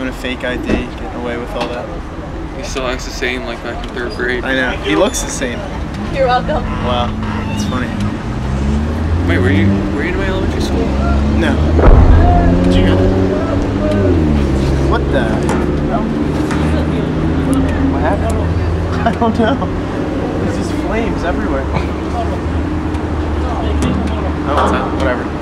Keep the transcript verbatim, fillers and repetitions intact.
having a fake I D, getting away with all that. He still acts the same like back in third grade. I know. He looks the same. You're welcome. Wow, that's funny. Wait, were you were you in my elementary school? No. Did you? What the? What happened? I don't know. There's just flames everywhere. Oh, whatever.